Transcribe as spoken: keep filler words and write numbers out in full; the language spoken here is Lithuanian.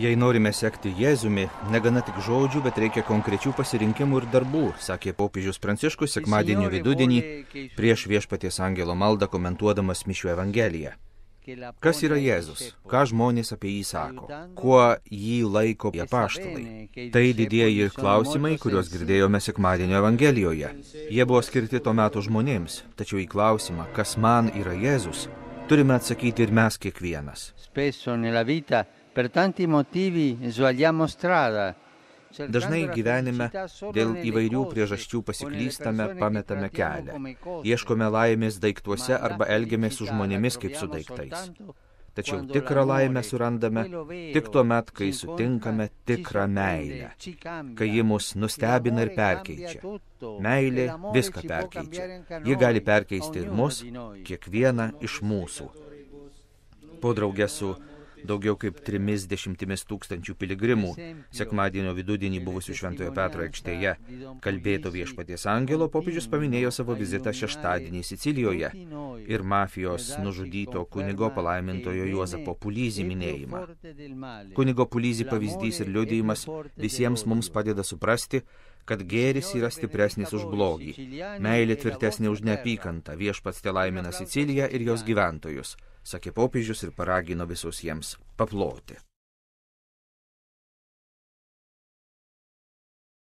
Jei norime sekti Jėzumi, negana tik žodžių, bet reikia konkrečių pasirinkimų ir darbų, sakė popiežius Pranciškus sekmadienio vidudienį prieš Viešpaties angelo maldą komentuodamas Mišių Evangeliją. Kas yra Jėzus? Ką žmonės apie jį sako? Kuo jį laiko apaštalai? Tai didieji klausimai, kuriuos girdėjome sekmadienio Evangelijoje. Jie buvo skirti to meto žmonėms, tačiau į klausimą, kas man yra Jėzus, turime atsakyti ir mes kiekvienas. Per tanti motivi sbagliamo strada. Dažnai gyvenime dėl įvairių priežasčių pasiklystame, pametame kelią. Ieškome laimės daiktuose arba elgiamės su žmonėmis kaip su daiktais. Tačiau tikrą laimę surandame tik tuo met, kai sutinkame tikrą meilę, kai ji mus nustebina ir perkeičia. Meilė viską perkeičia. Ji gali perkeisti ir mus, kiekvieną iš mūsų. Po drauge su daugiau kaip trimis dešimtimis tūkstančių piligrimų sekmadienio vidudienį buvusių Šventojo Petro aikštėje kalbėto Viešpaties angelo popiežius paminėjo savo vizitą šeštadienį Sicilijoje ir mafijos nužudyto kunigo palaimintojo Juozapo Pulizi minėjimą. Kunigo Pulizi pavyzdys ir liudijimas visiems mums padeda suprasti, kad gėris yra stipresnis už blogį, meilė tvirtesnė už neapykantą, Viešpats telaimina Siciliją ir jos gyventojus, sakė popiežius ir paragino visus jiems paploti.